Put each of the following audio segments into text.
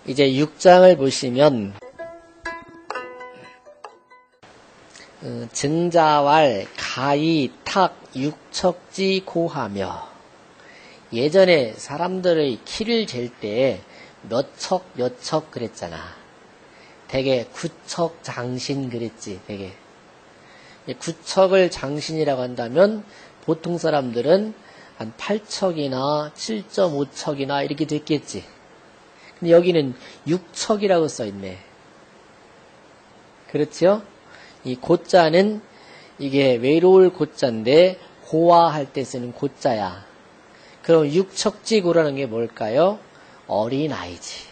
이제 6장을 보시면 증자왈 가이 탁 육척지 고하며 예전에 사람들의 키를 잴 때 몇 척 그랬잖아. 되게 구척 장신 그랬지. 되게 구척을 장신이라고 한다면 보통 사람들은 한 8척이나 7.5척이나 이렇게 됐겠지. 근데 여기는 6척이라고 써있네. 그렇죠? 이 고자는 이게 외로울 고자인데 고화할 때 쓰는 고자야. 그럼 육척지고라는 게 뭘까요? 어린아이지.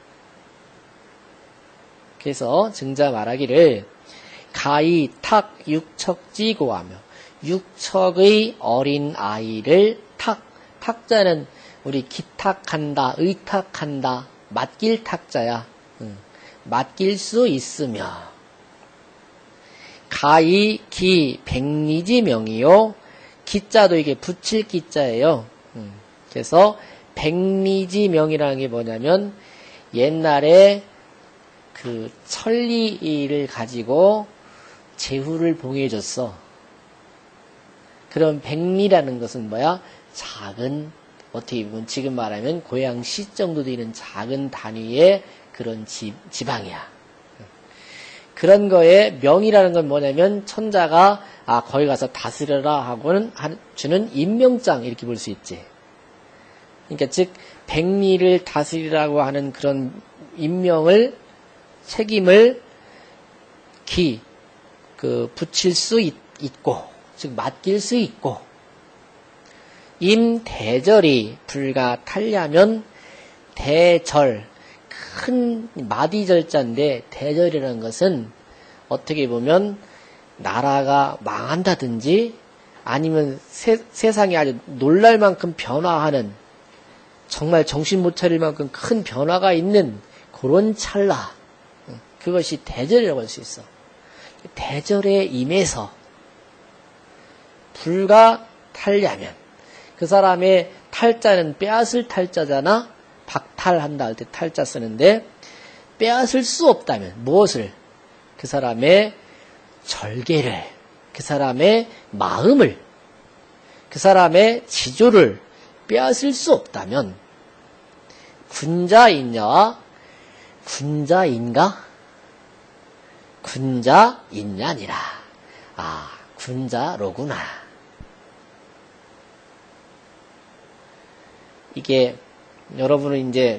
그래서 증자 말하기를 가이 탁 육척지고하며 육척의 어린아이를 탁자는 우리 기탁한다, 의탁한다, 맡길 탁자야. 맡길 수 있으며 가이 기 백리지명이요. 기자도 이게 붙일 기자예요. 그래서 백리지명이라는 게 뭐냐면 옛날에 그 천리를 가지고 제후를 봉해줬어. 그럼 백리라는 것은 뭐야? 작은, 어떻게 보면 지금 말하면 고양시 정도 되는 작은 단위의 그런 지방이야. 그런 거에 명이라는 건 뭐냐면 천자가 거기 가서 다스려라 하고는 주는 임명장 이렇게 볼 수 있지. 그러니까 즉 백리를 다스리라고 하는 그런 임명을 책임을 붙일 수 있고 즉 맡길 수 있고 임대절이 불가 탈려면 대절 큰 마디절자인데 대절이라는 것은 어떻게 보면 나라가 망한다든지 아니면 세상이 아주 놀랄 만큼 변화하는 정말 정신 못 차릴 만큼 큰 변화가 있는 그런 찰나 그것이 대절이라고 할 수 있어. 대절에 임해서 불가 탈려면 그 사람의 탈자는 빼앗을 탈자잖아. 박탈한다 할 때 탈자 쓰는데 빼앗을 수 없다면 무엇을? 그 사람의 절개를, 그 사람의 마음을, 그 사람의 지조를 빼앗을 수 없다면 군자인냐? 군자인가? 군자인냐니라. 군자로구나. 이게 여러분은 이제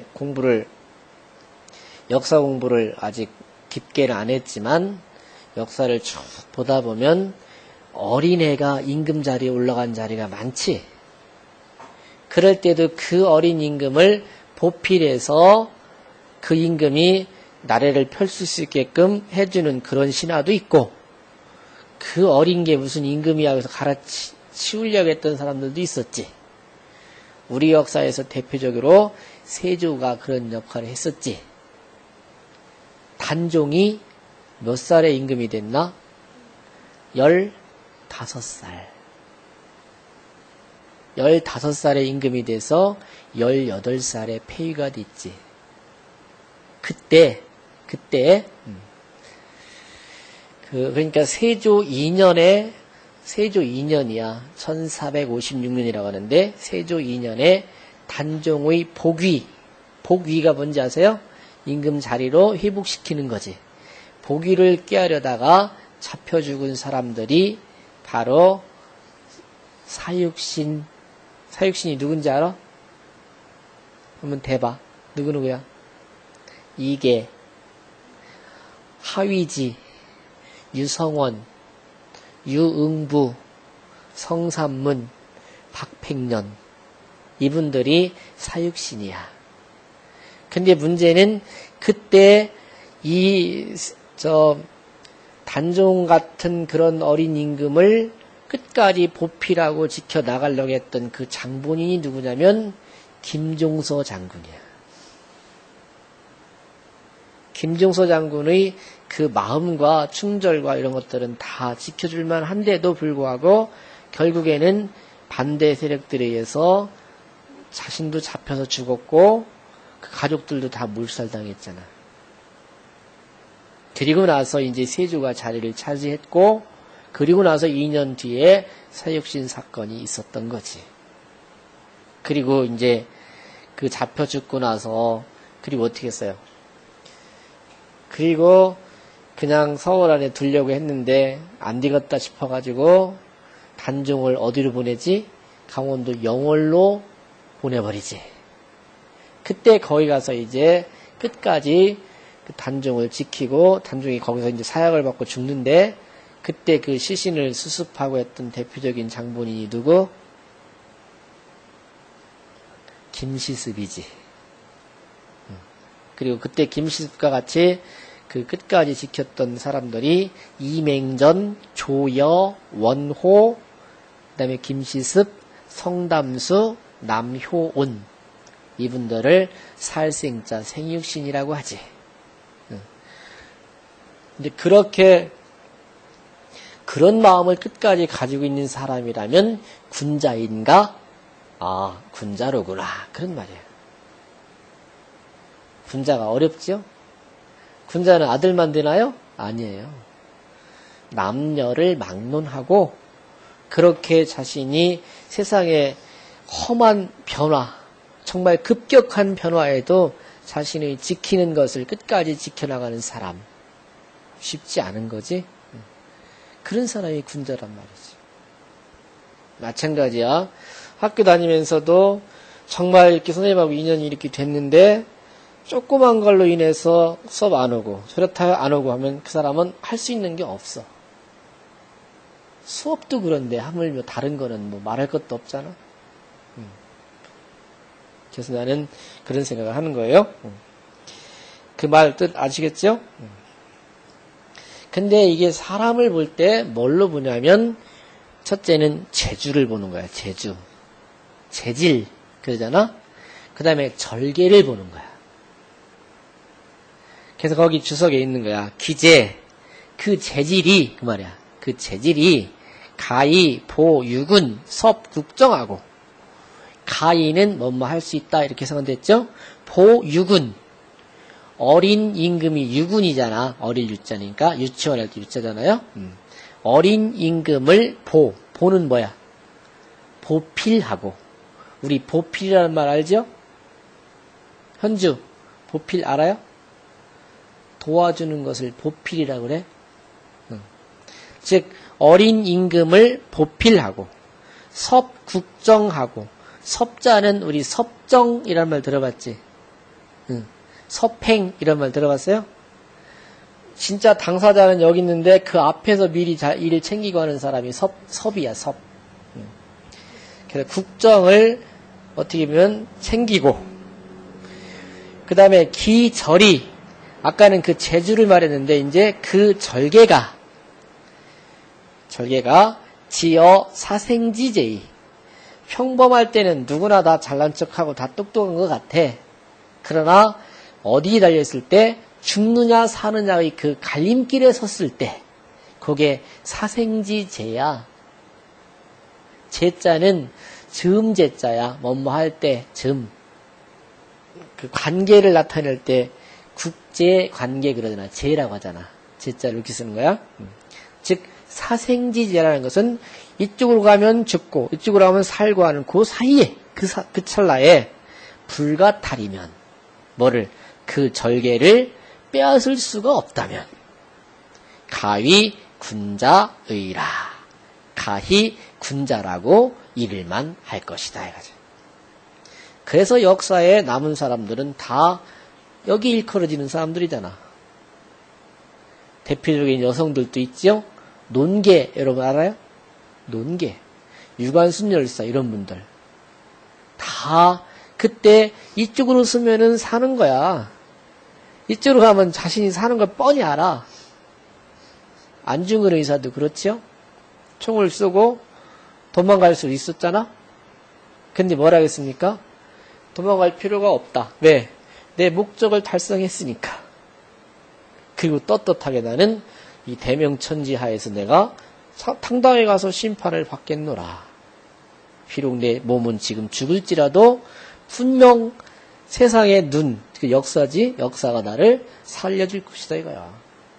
역사 공부를 아직 깊게는 안 했지만 역사를 쭉 보다 보면 어린애가 임금 자리에 올라간 자리가 많지. 그럴 때도 그 어린 임금을 보필해서 그 임금이 나라를 펼칠 수 있게끔 해주는 그런 신하도 있고 그 어린 게 무슨 임금이야 해서 갈아치우려고 했던 사람들도 있었지. 우리 역사에서 대표적으로 세조가 그런 역할을 했었지. 단종이 몇 살에 임금이 됐나? 15살. 15살에 임금이 돼서 18살에 폐위가 됐지. 그때 그러니까 세조 2년이야. 1456년이라고 하는데 세조 2년에 단종의 복위가 뭔지 아세요? 임금 자리로 회복시키는 거지. 복위를 깨하려다가 잡혀 죽은 사람들이 바로 사육신이 누군지 알아? 한번 대봐. 누구야? 이계, 하위지, 유성원, 유응부, 성삼문, 박팽년 이분들이 사육신이야. 근데 문제는 그때 단종 같은 그런 어린 임금을 끝까지 보필하고 지켜나가려고 했던 그 장본인이 누구냐면 김종서 장군이야. 김종서 장군의 그 마음과 충절과 이런 것들은 다 지켜줄만 한데도 불구하고 결국에는 반대 세력들에 의해서 자신도 잡혀서 죽었고 그 가족들도 다 몰살당했잖아. 그리고 나서 이제 세조가 자리를 차지했고, 그리고 나서 2년 뒤에 사육신 사건이 있었던 거지. 그리고 이제 그 잡혀 죽고 나서, 그리고 어떻게 했어요? 그리고 그냥 서울 안에 두려고 했는데 안 되겠다 싶어가지고 단종을 어디로 보내지? 강원도 영월로 보내버리지. 그때 거기 가서 이제 끝까지 그 단종을 지키고, 단종이 거기서 이제 사약을 받고 죽는데, 그때 그 시신을 수습하고 했던 대표적인 장본인이 누구? 김시습이지. 그리고 그때 김시습과 같이 그 끝까지 지켰던 사람들이 이맹전, 조여, 원호, 그 다음에 김시습, 성담수, 남효온, 이분들을 살생자 생육신이라고 하지. 근데 그렇게 그런 마음을 끝까지 가지고 있는 사람이라면 군자인가? 아, 군자로구나. 그런 말이에요. 군자가 어렵죠? 군자는 아들만 되나요? 아니에요. 남녀를 막론하고 그렇게 자신이 세상의 험한 변화, 정말 급격한 변화에도 자신의 지키는 것을 끝까지 지켜나가는 사람. 쉽지 않은 거지. 그런 사람이 군자란 말이지. 마찬가지야. 학교 다니면서도 정말 이렇게 선생님하고 인연이 이렇게 됐는데 조그만 걸로 인해서 수업 안 오고 저렇다 안 오고 하면 그 사람은 할 수 있는 게 없어. 수업도 그런데 하물며 다른 거는 뭐 말할 것도 없잖아. 그래서 나는 그런 생각을 하는 거예요. 그 말 뜻 아시겠죠? 근데 이게 사람을 볼 때 뭘로 보냐면 첫째는 재주를 보는 거야. 재주. 재질 그러잖아. 그 다음에 절개를 보는 거야. 그래서 거기 주석에 있는 거야. 기재. 그 재질이 그 말이야. 그 재질이 가히, 보, 유군, 섭, 국정하고 가히는 뭐뭐 할 수 있다 이렇게 해석됐죠. 보, 유군. 어린 임금이 유군이잖아. 어릴 유자니까 유치원 할 때 유자잖아요. 어린 임금을 보는 뭐야? 보필하고. 우리 보필이라는 말 알죠? 현주 보필 알아요? 도와주는 것을 보필이라고 그래. 즉 어린 임금을 보필하고 섭국정하고. 섭자는 우리 섭정이라는 말 들어봤지? 섭행 이런 말 들어봤어요? 진짜 당사자는 여기 있는데 그 앞에서 미리 일을 챙기고 하는 사람이 섭이야, 섭. 그래서 국정을 어떻게 보면 챙기고, 그 다음에 기절이, 아까는 그 재주를 말했는데 이제 그 절개가 지어 사생지제이. 평범할 때는 누구나 다 잘난 척하고 다 똑똑한 것 같아. 그러나 어디에 달려있을 때 죽느냐 사느냐의 그 갈림길에 섰을 때 그게 사생지제야. 제자는 즈음제자야. 뭐뭐 할 때 즈음. 그 관계를 나타낼 때 국제관계 그러잖아. 제라고 하잖아. 제자를 이렇게 쓰는 거야. 즉 사생지제라는 것은 이쪽으로 가면 죽고 이쪽으로 가면 살고 하는 그 사이에 그 찰나에 불가탈이면 뭐를 그 절개를 빼앗을 수가 없다면 가히 군자의라. 가히 군자라고 이를만 할 것이다. 이거죠. 그래서 역사에 남은 사람들은 다 여기 일컬어지는 사람들이잖아. 대표적인 여성들도 있죠. 논계 여러분 알아요? 논계, 유관순열사 이런 분들 다 그때 이쪽으로 쓰면은 사는 거야. 이쪽으로 가면 자신이 사는 걸 뻔히 알아. 안중근 의사도 그렇죠? 총을 쏘고 도망갈 수 있었잖아? 근데 뭐라 했습니까? 도망갈 필요가 없다. 왜? 내 목적을 달성했으니까. 그리고 떳떳하게 나는 이 대명천지하에서 내가 당당히 가서 심판을 받겠노라. 비록 내 몸은 지금 죽을지라도 분명 세상의 눈, 그 역사지, 역사가 나를 살려줄 것이다 이거야.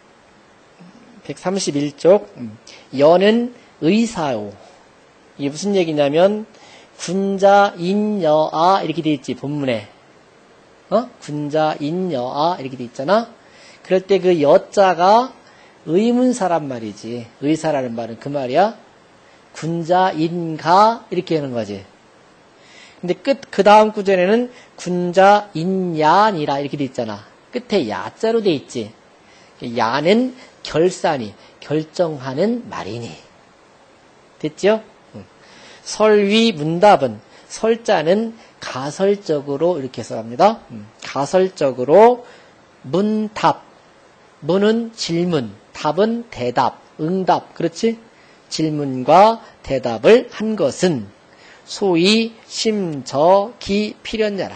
131쪽, 여는 의사요. 이게 무슨 얘기냐면, 군자, 인, 여아, 이렇게 돼 있지, 본문에. 군자, 인, 여아, 이렇게 돼 있잖아? 그럴 때 그 여자가 의문사란 말이지. 의사라는 말은 그 말이야. 군자, 인, 가, 이렇게 하는 거지. 근데 그 다음 구절에는 군자, 인, 야니라, 이렇게 돼 있잖아. 끝에 야자로 돼 있지. 야는 결산이, 결정하는 말이니. 됐죠? 설위 문답은, 설자는 가설적으로 이렇게 써갑니다. 가설적으로 문답, 문은 질문, 답은 대답, 응답, 그렇지? 질문과 대답을 한 것은 소위 심저기 필연자라.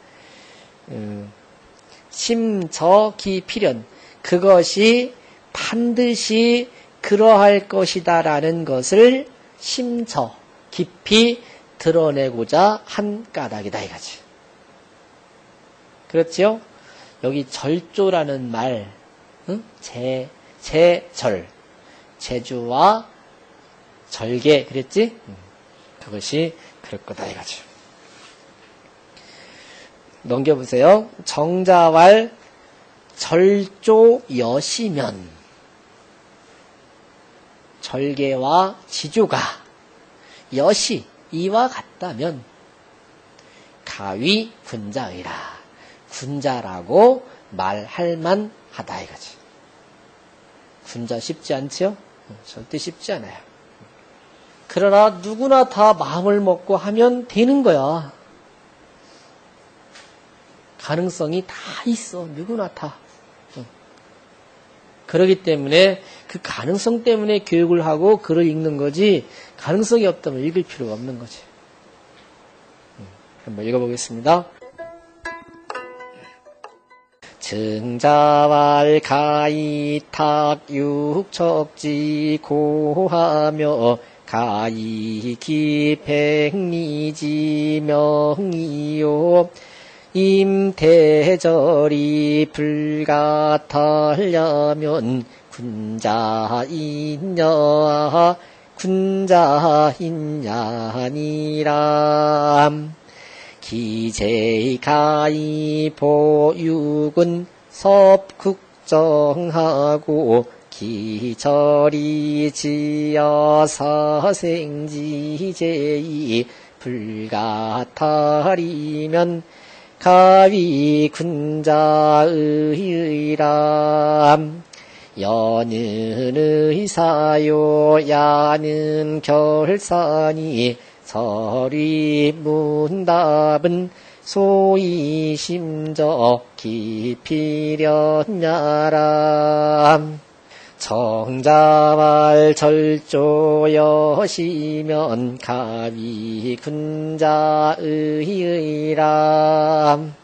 심저기 필연, 그것이 반드시 그러할 것이다라는 것을 심저, 깊이 드러내고자 한 까닭이다 이거지. 그렇지요? 여기 절조라는 말, 제절, 제주와 절개 그랬지? 그것이 그럴 거다 이거지. 넘겨보세요. 정자왈 절조 여시면 절개와 지조가 여시 이와 같다면 가위 군자의라, 군자라고 말할 만하다 이거지. 군자 쉽지 않죠? 절대 쉽지 않아요. 그러나 누구나 다 마음을 먹고 하면 되는 거야. 가능성이 다 있어. 누구나 다. 그렇기 때문에 그 가능성 때문에 교육을 하고 글을 읽는 거지, 가능성이 없다면 읽을 필요가 없는 거지. 한번 읽어보겠습니다. 증자왈 가이탁 육척지 고하며 가이 기백리지 명이요 임대절이 불같으려면 군자인냐 군자인냐니라. 기재가이 보육은 섭국정하고 기절이 지어 사생지제이 불같으리면 가위 군자의라. 여는 의사요 야는 결산이 설위 문답은 소위 심저 깊이련냐라. 정자왈 절조여시면 가위 군자의라.